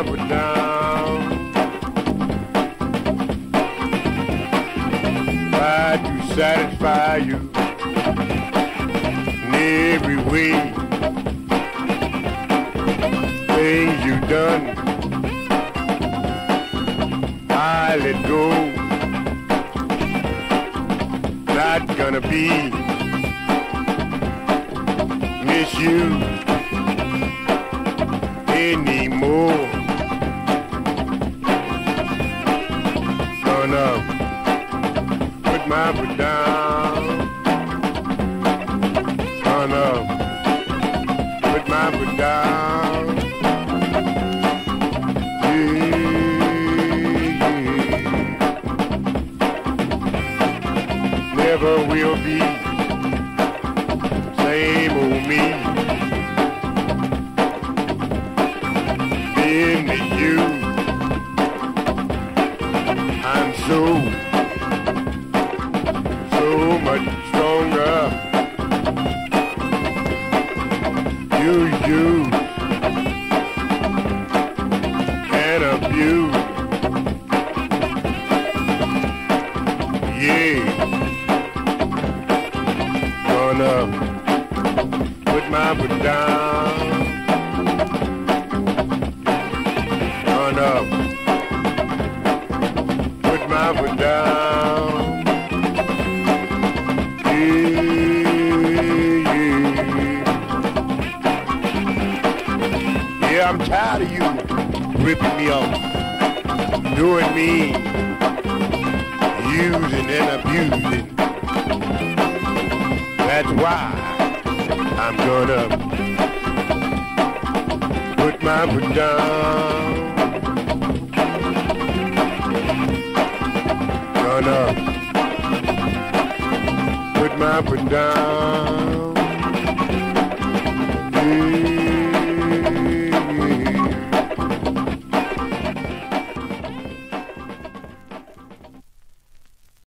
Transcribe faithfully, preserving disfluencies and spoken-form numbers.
my foot down. Try to satisfy you in every way. Things you've done, I let go. Not gonna be misused anymore. Gonna put my foot down. Gonna put my foot down. Yeah, yeah. Never will be same old me. Been to you, I'm so, so much stronger. You, you can abuse. Yeah, gonna put my foot down. Gonna put my foot down. Yeah, yeah. Yeah, I'm tired of you ripping me off, doing me, using and abusing. That's why I'm gonna put my foot down. Gonna put my foot down.